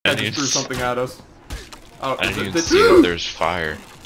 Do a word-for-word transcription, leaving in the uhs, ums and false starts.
guy didn't just threw even something at us. Oh, I didn't th even th see that there's fire.